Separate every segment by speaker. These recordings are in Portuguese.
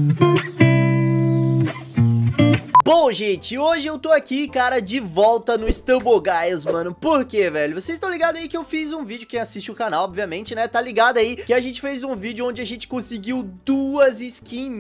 Speaker 1: Bom, gente, hoje eu tô aqui, cara, de volta no Stumble Guys, mano. Por quê, velho? Vocês estão ligados aí que eu fiz um vídeo, quem assiste o canal, obviamente, né? Tá ligado aí que a gente fez um vídeo onde a gente conseguiu duas skins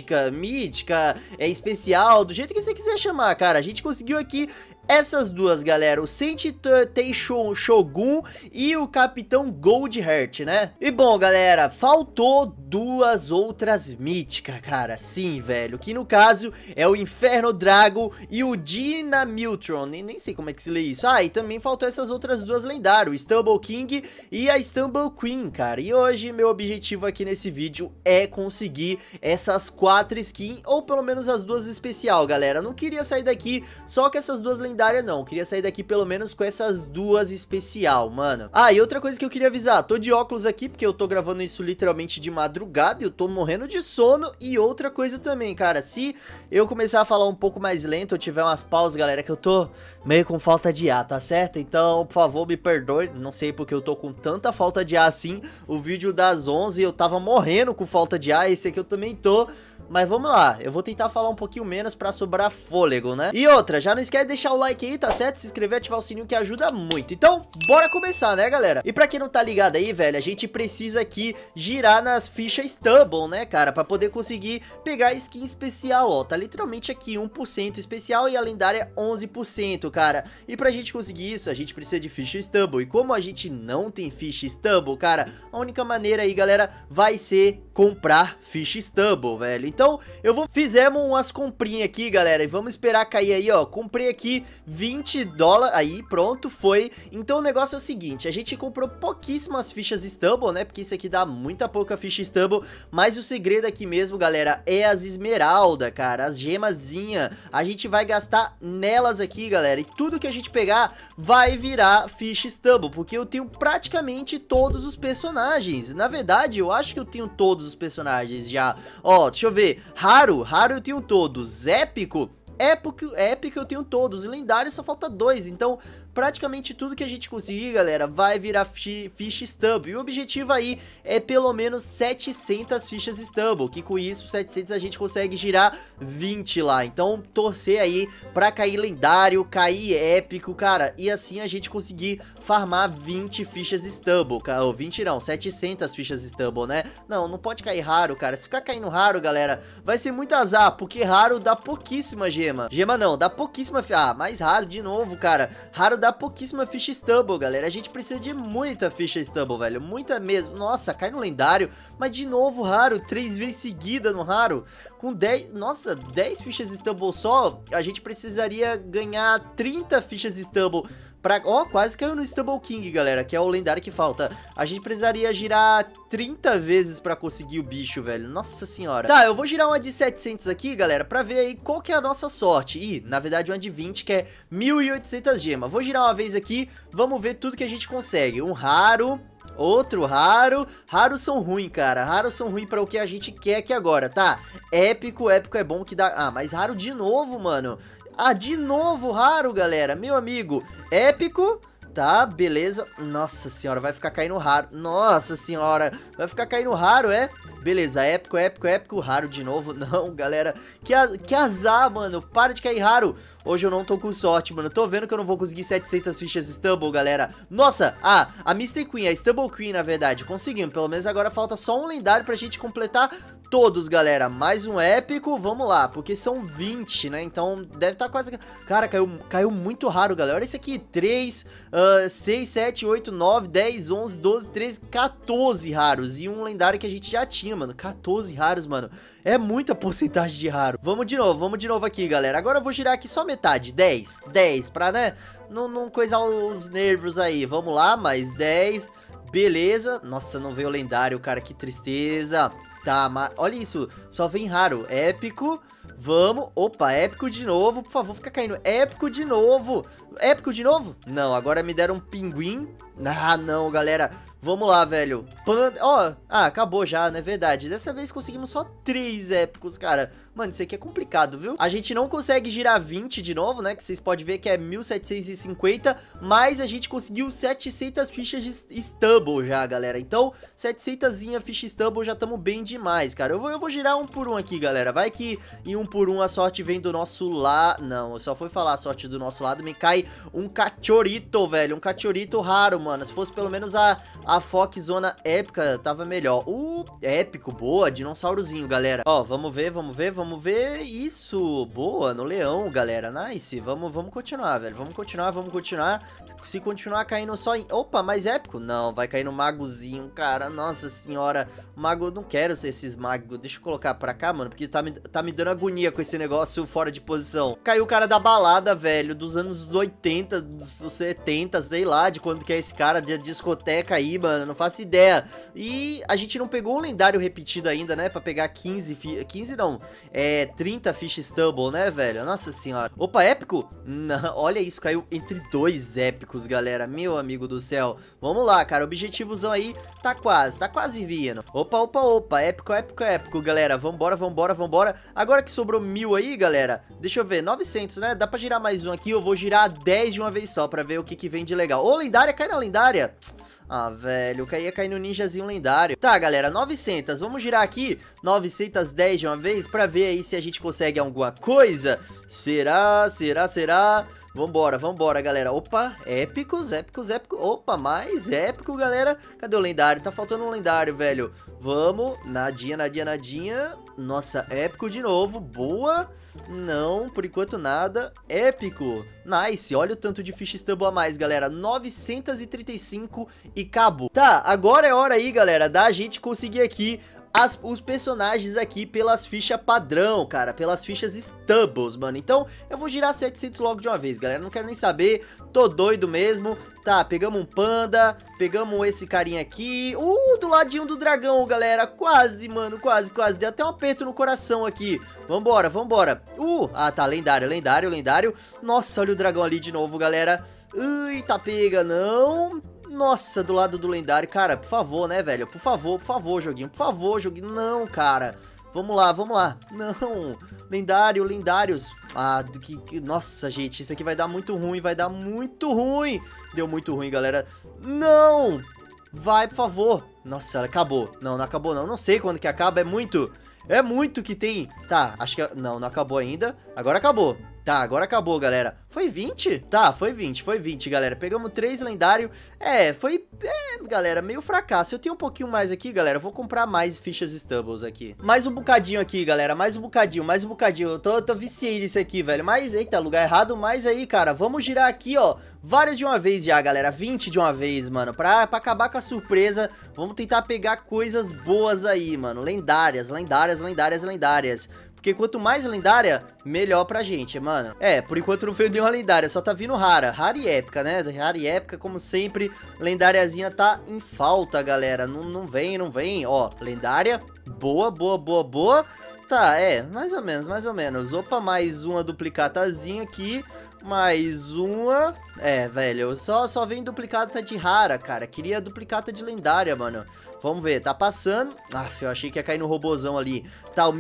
Speaker 1: mítica, especial, do jeito que você quiser chamar, cara. A gente conseguiu aqui essas duas, galera, o Saint Taishon Shogun e o Capitão Goldheart, né? E bom, galera, faltou duas outras míticas, cara. Sim, velho, que no caso é o Inferno Drago e o Dynamiltron. Nem sei como é que se lê isso. Ah, e também faltou essas outras duas lendárias, o Stumble King e a Stumble Queen, cara. E hoje meu objetivo aqui nesse vídeo é conseguir essas 4 skins, ou pelo menos as duas especial, galera. Eu não queria sair daqui só com essas duas lendárias, não. Eu queria sair daqui pelo menos com essas duas especial, mano. Ah, e outra coisa que eu queria avisar, tô de óculos aqui porque eu tô gravando isso literalmente de madrugada e eu tô morrendo de sono. E outra coisa também, cara, se eu começar a falar um pouco mais lento, eu tiver umas pausas, galera, que eu tô meio com falta de ar, tá certo? Então, por favor, me perdoe, não sei porque eu tô com tanta falta de ar assim. O vídeo das 11 eu tava morrendo com falta de ar, esse aqui eu também tô. Mas vamos lá, eu vou tentar falar um pouquinho menos pra sobrar fôlego, né? E outra, já não esquece de deixar o like aí, tá certo? Se inscrever, ativar o sininho que ajuda muito. Então, bora começar, né, galera? E pra quem não tá ligado aí, velho, a gente precisa aqui girar nas fichas Stumble, né, cara? Pra poder conseguir pegar a skin especial, ó. Tá literalmente aqui 1% especial e a lendária 11%, cara. E pra gente conseguir isso, a gente precisa de ficha Stumble. E como a gente não tem ficha Stumble, cara, a única maneira aí, galera, vai ser comprar ficha Stumble, velho. Então, fizemos umas comprinhas aqui, galera, e vamos esperar cair aí, ó. Comprei aqui $20, aí, pronto, foi. Então o negócio é o seguinte, a gente comprou pouquíssimas fichas Stumble, né, porque isso aqui dá muita pouca ficha Stumble, mas o segredo aqui mesmo, galera, é as esmeralda, cara, as gemazinha. A gente vai gastar nelas aqui, galera, e tudo que a gente pegar vai virar ficha Stumble, porque eu tenho praticamente todos os personagens. Na verdade, eu acho que eu tenho todos os personagens já. Ó, deixa eu ver. Raro eu tenho todos. Épico eu tenho todos. Lendário só falta 2. Então, praticamente tudo que a gente conseguir, galera, vai virar ficha Stumble. E o objetivo aí é pelo menos 700 fichas Stumble, que com isso, 700 a gente consegue girar 20 lá. Então, torcer aí pra cair lendário, cair épico, cara. E assim a gente conseguir farmar 20 fichas Stumble, cara. Ou 20 não, 700 fichas Stumble, né? Não pode cair raro, cara. Se ficar caindo raro, galera, vai ser muito azar, porque raro dá pouquíssima gema. Gema não, dá pouquíssima... Ah, mais raro de novo, cara. Raro dá pouquíssima ficha Stumble, galera. A gente precisa de muita ficha Stumble, velho. Muita mesmo. Nossa, cai no lendário. Mas de novo, raro. 3 vezes seguida no raro. Com 10... Nossa, 10 fichas Stumble só. A gente precisaria ganhar 30 fichas Stumble. Ó, quase caiu no Stumble King, galera, que é o lendário que falta. A gente precisaria girar 30 vezes pra conseguir o bicho, velho. Nossa senhora. Tá, eu vou girar uma de 700 aqui, galera, pra ver aí qual que é a nossa sorte. E, na verdade, uma de 20, que é 1.800 gemas. Vou girar uma vez aqui, vamos ver tudo que a gente consegue. Um raro... Outro raro. Raros são ruins, cara. Raros são ruins pra o que a gente quer aqui agora, tá? Épico é bom que dá... Ah, mas raro de novo, mano. Ah, de novo raro, galera. Meu amigo. Épico... Tá, beleza. Nossa senhora, vai ficar caindo raro. Nossa senhora, vai ficar caindo raro, é? Beleza, épico, raro de novo. Não, galera, que azar, mano. Para de cair raro. Hoje eu não tô com sorte, mano. Tô vendo que eu não vou conseguir 700 fichas Stumble, galera. Nossa, a Mr. Queen, a Stumble Queen, na verdade. Conseguimos, pelo menos agora falta só um lendário pra gente completar todos, galera. Mais um épico, vamos lá. Porque são 20, né? Então deve estar quase... Cara, caiu muito raro, galera. Olha isso aqui, 3... 6, 7, 8, 9, 10, 11, 12, 13, 14 raros. E um lendário que a gente já tinha, mano. 14 raros, mano. É muita porcentagem de raro. Vamos de novo aqui, galera. Agora eu vou girar aqui só metade. 10 pra, né? Não coisar os nervos aí. Vamos lá, mais 10. Beleza. Nossa, não veio o lendário, cara. Que tristeza. Tá, mas olha isso. Só vem raro. Épico. Vamos, opa, épico de novo, por favor, fica caindo, épico de novo. Épico de novo? Não, agora me deram um pinguim. Ah, não, galera, Vamos lá, velho. Panda... Ó, acabou já, não é verdade. Dessa vez conseguimos só 3 épicos, cara. Mano, isso aqui é complicado, viu? A gente não consegue girar 20 de novo, né? Que vocês podem ver que é 1750. Mas a gente conseguiu 700 fichas de Stubble já, galera. Então, 700zinha ficha Stubble já estamos bem demais, cara. Eu vou girar um por um aqui, galera. Vai que em um por um a sorte vem do nosso lado. Não, eu só fui falar a sorte do nosso lado. Me cai um cachorrito, velho. Um cachorrito raro, mano. Se fosse pelo menos a Fox Zona épica, tava melhor. Épico, boa. Dinossaurozinho, galera. Ó, vamos ver, vamos ver, vamos ver. Isso, boa, no leão, galera. Nice. Vamos continuar, velho. Vamos continuar, vamos continuar. Se continuar caindo só em... Opa, mais épico? Não, vai cair no magozinho, cara. Nossa senhora. Mago, eu não quero ser esses magos. Deixa eu colocar pra cá, mano, porque tá me dando agonia com esse negócio fora de posição. Caiu o cara da balada, velho, dos anos 80, dos 70, sei lá, de quando que é esse cara, de discoteca aí, mano, não faço ideia. E a gente não pegou um lendário repetido ainda, né, pra pegar 15 não, 30 ficha Stubble, né, velho? Nossa senhora. Opa, épico? Não, olha isso, caiu entre 2 épicos, galera, meu amigo do céu. Vamos lá, cara, objetivozão aí tá quase vindo. Opa, épico, galera. Vambora. Agora que sobrou 1000 aí, galera, deixa eu ver, 900, né? Dá pra girar mais um aqui, eu vou girar 10 de uma vez só pra ver o que vem de legal. Ô, lendária, cai na lendária. Ah, velho, ia cair no ninjazinho lendário. Tá, galera, 900. Vamos girar aqui 910 de uma vez pra ver aí se a gente consegue alguma coisa. Será? Vambora, galera. Opa, épicos. Opa, mais épico, galera. Cadê o lendário? Tá faltando um lendário, velho. Vamos, nadinha. Nossa, épico de novo. Boa. Não, por enquanto nada. Épico. Nice, olha o tanto de ficha Stubble a mais, galera. 935 e acabou. Tá, agora é hora aí, galera, da gente conseguir aqui os personagens aqui pelas fichas padrão, cara, pelas fichas Stubbles, mano. Então, eu vou girar 700 logo de uma vez, galera. Não quero nem saber, tô doido mesmo. Tá, pegamos um panda, pegamos esse carinha aqui. Do ladinho do dragão, galera. Quase, mano, quase. Deu até um aperto no coração aqui. Vambora. Tá, lendário. Nossa, olha o dragão ali de novo, galera. Eita, pega, não... Nossa, do lado do lendário, cara, por favor, né, velho? Por favor, joguinho, não, cara. Vamos lá, não, lendários. Nossa, gente, isso aqui vai dar muito ruim, Deu muito ruim, galera. Não, vai, por favor. Nossa, acabou, não acabou não sei quando que acaba, é muito que tem. Tá, acho que, não acabou ainda, agora acabou. Tá, agora acabou, galera. Foi 20? Tá, foi 20, galera. Pegamos 3 lendários. Galera, meio fracasso. Eu tenho um pouquinho mais aqui, galera. Eu vou comprar mais fichas Stubbles aqui. Mais um bocadinho aqui, galera. Mais um bocadinho. Eu tô viciei nisso aqui, velho. Mas, eita, lugar errado. Mas aí, cara, vamos girar aqui, ó. Várias de uma vez já, galera. 20 de uma vez, mano. Pra acabar com a surpresa, vamos tentar pegar coisas boas aí, mano. Lendárias. Porque quanto mais lendária, melhor pra gente, mano. Por enquanto não veio nenhuma lendária, só tá vindo rara. Rara e épica, né? Rara e épica, como sempre. Lendáriazinha tá em falta, galera. Não vem. Ó, lendária. Boa. Tá, mais ou menos. Opa, mais uma duplicatazinha aqui. Mais uma. Velho, só vem duplicata de rara, cara. Queria duplicata de lendária, mano. Vamos ver, tá passando. Eu achei que ia cair no robozão ali. Tá, o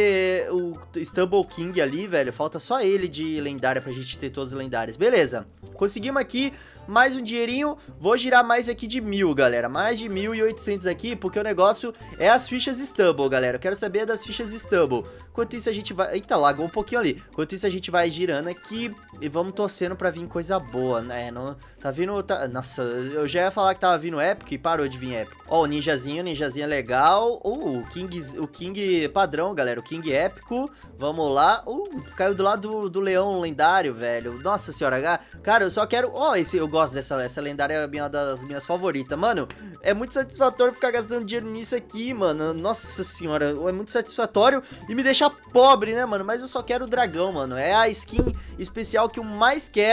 Speaker 1: Stubble King ali, velho. Falta só ele de lendária pra gente ter todas as lendárias. Beleza, conseguimos aqui mais um dinheirinho. Vou girar mais aqui de 1000, galera. Mais de 1.800 aqui, porque o negócio é as fichas Stubble, galera. Eu quero saber das fichas Stubble. Enquanto isso a gente vai... Eita, lagou um pouquinho ali. Enquanto isso a gente vai girando aqui e vamos torcendo pra vir coisa boa, né? Não... Tá vindo... Nossa, eu já ia falar que tava vindo épico e parou de vir épico. Ó, o ninjazinho legal. O King padrão, galera. O King épico. Vamos lá. Caiu do lado do leão lendário, velho. Nossa senhora. Cara, eu só quero... eu gosto essa lendária, é uma das minhas favoritas. Mano, é muito satisfatório ficar gastando dinheiro nisso aqui, mano. Nossa senhora, é muito satisfatório e me deixa pobre, né, mano? Mas eu só quero o dragão, mano. É a skin especial que eu mais quero.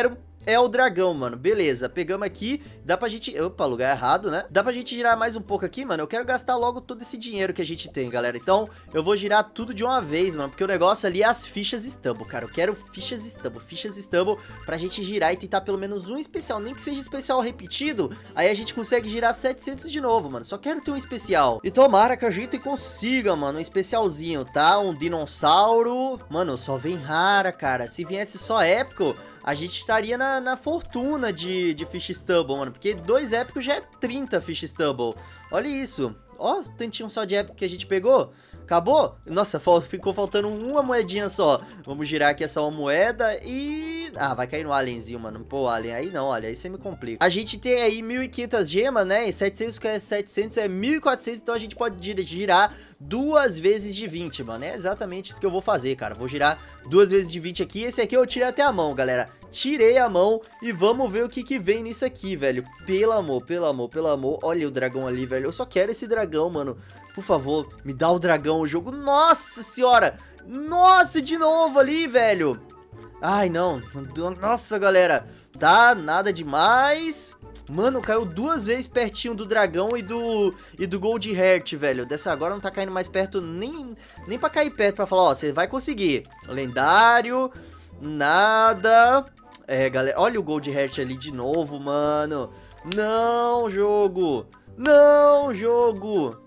Speaker 1: é o dragão, mano. Beleza, pegamos aqui. Dá pra gente... Opa, lugar errado, né? Dá pra gente girar mais um pouco aqui, mano. Eu quero gastar logo todo esse dinheiro que a gente tem, galera. Então, eu vou girar tudo de uma vez, mano. Porque o negócio ali é as fichas Stumble, cara. Eu quero fichas Stumble pra gente girar e tentar pelo menos um especial. Nem que seja especial repetido. Aí a gente consegue girar 700 de novo, mano. Só quero ter um especial. E tomara que a gente consiga, mano, um especialzinho, tá? Um dinossauro. Mano, só vem rara, cara. Se viesse só épico, a gente estaria na fortuna de Fish Stubble, mano. Porque 2 épicos já é 30 Fish Stubble. Olha isso. Ó, tantinho só de épico que a gente pegou. Acabou? Nossa, ficou faltando uma moedinha só. Vamos girar aqui essa uma moeda e... Ah, vai cair no alienzinho, mano. Pô, alien, aí não, olha, aí você me complica. A gente tem aí 1.500 gemas, né? E 700 que é 700 é 1.400, então a gente pode girar 2 vezes de 20, mano. É exatamente isso que eu vou fazer, cara. Vou girar 2 vezes de 20 aqui. Esse aqui eu tirei até a mão, galera. Tirei a mão e vamos ver o que vem nisso aqui, velho. Pelo amor, pelo amor, pelo amor. Olha o dragão ali, velho. Eu só quero esse dragão, mano. Por favor, me dá o dragão, o jogo. Nossa senhora. Nossa, de novo ali, velho. Ai, não. Nossa, galera. Tá, nada demais. Mano, caiu 2 vezes pertinho do dragão e do Gold Heart, velho. Dessa agora não tá caindo mais perto, nem pra cair perto pra falar, ó, você vai conseguir. Lendário, nada. É, galera, olha o Gold Heart ali de novo, mano. Não, jogo. Não, jogo.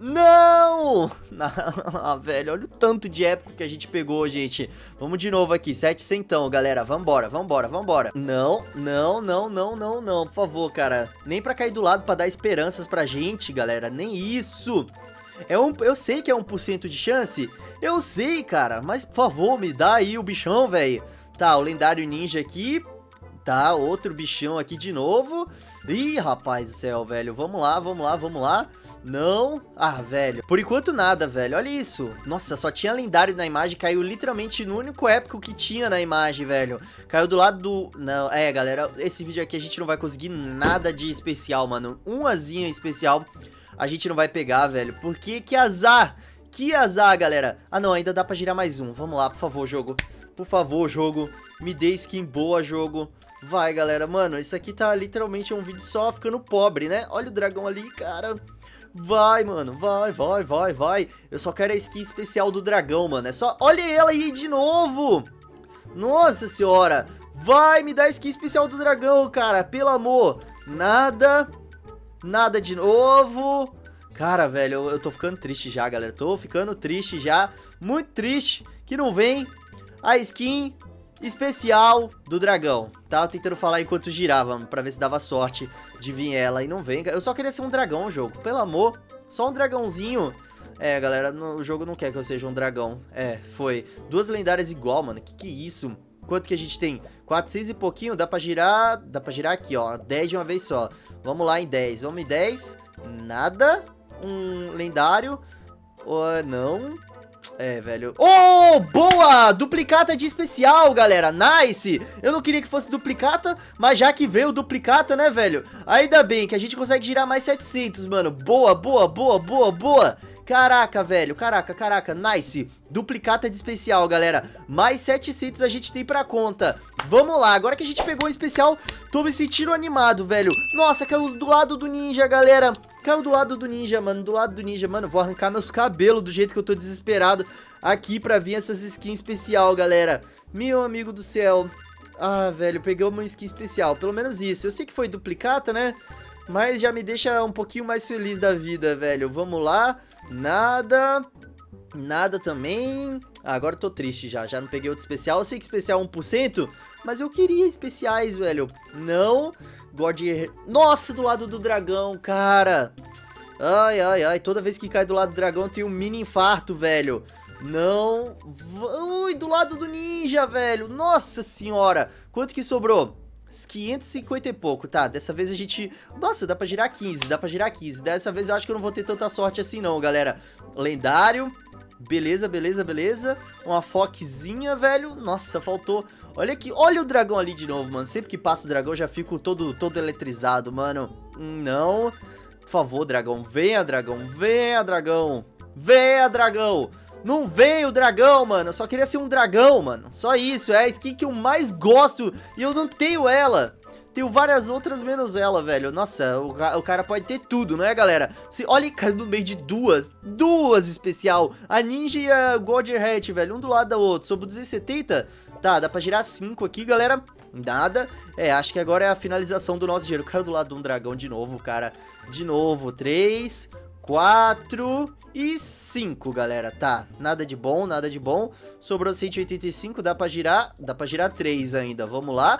Speaker 1: Não! Ah, velho, olha o tanto de épico que a gente pegou, gente. Vamos de novo aqui, 700, galera. Vambora, vambora, vambora. Não, não, não, não, não, não. Por favor, cara. Nem pra cair do lado pra dar esperanças pra gente, galera. Nem isso. Eu sei que é 1% de chance. Eu sei, cara. Mas, por favor, me dá aí o bichão, velho. Tá, o lendário ninja aqui. Tá, outro bichão aqui de novo. Ih, rapaz do céu, velho. Vamos lá, vamos lá, vamos lá. Não. Ah, velho. Por enquanto nada, velho. Olha isso. Nossa, só tinha lendário na imagem. Caiu literalmente no único épico que tinha na imagem, velho. Caiu do lado do... Não, galera. Esse vídeo aqui a gente não vai conseguir nada de especial, mano. Um asinha especial a gente não vai pegar, velho. Porque que azar. Que azar, galera. Ah, não. Ainda dá pra girar mais um. Vamos lá, por favor, jogo. Por favor, jogo. Me dê skin boa, jogo. Vai, galera. Mano, isso aqui tá literalmente um vídeo só ficando pobre, né? Olha o dragão ali, cara. Vai, mano. Vai, vai, vai, vai. Eu só quero a skin especial do dragão, mano. É só... Olha ela aí de novo. Nossa senhora. Vai, me dá a skin especial do dragão, cara. Pelo amor. Nada. Nada de novo. Cara, velho, eu tô ficando triste já, galera. Tô ficando triste já. Muito triste que não vem a skin especial do dragão. Tava tentando falar enquanto girava, pra ver se dava sorte de vir ela. E não vem. Eu só queria ser um dragão, jogo. Pelo amor. Só um dragãozinho. É, galera, o jogo não quer que eu seja um dragão. É, foi. 2 lendárias igual, mano. Que é isso? Quanto que a gente tem? 400 e pouquinho. Dá pra girar... Dá pra girar aqui, ó. 10 de uma vez só. Vamos lá em 10. Vamos em 10. Nada. Um lendário. Não... É, velho. Oh, boa! Duplicata de especial, galera. Nice! Eu não queria que fosse duplicata, mas já que veio duplicata, né, velho? Ainda bem que a gente consegue girar mais 700, mano. Boa, boa, boa, boa, boa. Caraca, velho. Caraca, caraca. Nice. Duplicata de especial, galera. Mais 700 a gente tem pra conta. Vamos lá. Agora que a gente pegou o especial, tô me sentindo animado, velho. Nossa, caiu do lado do ninja, galera. Caiu do lado do ninja, mano. Do lado do ninja, mano. Vou arrancar meus cabelos do jeito que eu tô desesperado aqui pra vir essas skins especial, galera. Meu amigo do céu. Ah, velho. Peguei uma skin especial. Pelo menos isso. Eu sei que foi duplicata, né? Mas já me deixa um pouquinho mais feliz da vida, velho. Vamos lá. Nada. Nada também. Ah, agora eu tô triste já. Já não peguei outro especial. Eu sei que especial é 1%. Mas eu queria especiais, velho. Não. Nossa, do lado do dragão, cara. Ai, ai, ai. Toda vez que cai do lado do dragão eu tenho um mini infarto, velho. Não. Ui, do lado do ninja, velho. Nossa senhora. Quanto que sobrou? 550 e pouco, tá? Dessa vez a gente... Nossa, dá pra girar 15, dá pra girar 15. Dessa vez eu acho que eu não vou ter tanta sorte assim não, galera. Lendário. Beleza, beleza, beleza. Uma foquezinha, velho. Nossa, faltou... Olha aqui, olha o dragão ali de novo, mano. Sempre que passa o dragão eu já fico todo eletrizado, mano. Não. Por favor, dragão. Venha, dragão. Venha, dragão. Venha, dragão. Não veio o dragão, mano. Eu só queria ser um dragão, mano. Só isso, é a skin que eu mais gosto. E eu não tenho ela. Tenho várias outras menos ela, velho. Nossa, o cara pode ter tudo, não é, galera? Olha, caiu no meio de duas especial. A Ninja e a Godheart, velho. Um do lado da outra. Sobre 270. Tá, dá pra girar 5 aqui, galera. Nada. É, acho que agora é a finalização do nosso dinheiro. Caiu do lado de um dragão de novo, cara. De novo. 3, 4 e 5, galera. Tá, nada de bom, nada de bom. Sobrou 185, dá pra girar 3 ainda. Vamos lá.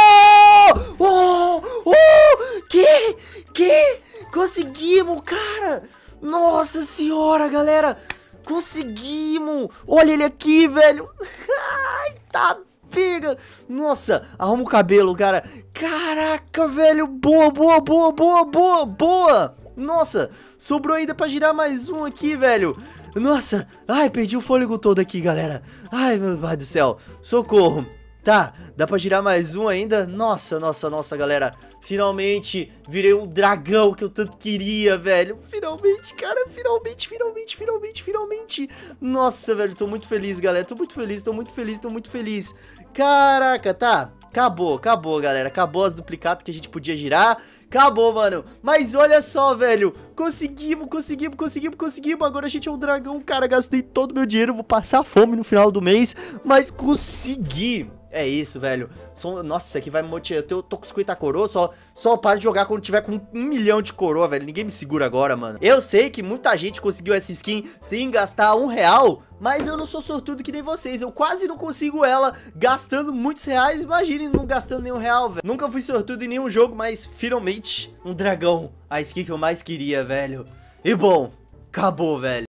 Speaker 1: Que? Conseguimos, cara. Nossa senhora, galera. Conseguimos. Olha ele aqui, velho. Ai, tá pega. Nossa, arruma o cabelo, cara. Caraca, velho. Boa. Nossa, sobrou ainda pra girar mais um aqui, velho. Nossa, ai, perdi o fôlego todo aqui, galera. Ai, meu pai do céu, socorro. Tá, dá pra girar mais um ainda. Nossa, galera. Finalmente virei um dragão que eu tanto queria, velho. Finalmente, cara, finalmente. Nossa, velho, tô muito feliz, galera. Tô muito feliz. Caraca, tá. Acabou, galera. Acabou as duplicatas que a gente podia girar. Acabou, mano. Mas olha só, velho. Conseguimos. Agora a gente é um dragão, cara. Gastei todo o meu dinheiro. Vou passar fome no final do mês. Mas consegui. É isso, velho. Nossa, isso aqui vai me motivar. Eu tô com 50 coroa, só paro de jogar quando tiver com 1 milhão de coroa, velho. Ninguém me segura agora, mano. Eu sei que muita gente conseguiu essa skin sem gastar R$1, mas eu não sou sortudo que nem vocês. Eu quase não consigo ela gastando muitos reais. Imagine não gastando nenhum real, velho. Nunca fui sortudo em nenhum jogo, mas finalmente um dragão. A skin que eu mais queria, velho. E bom, acabou, velho.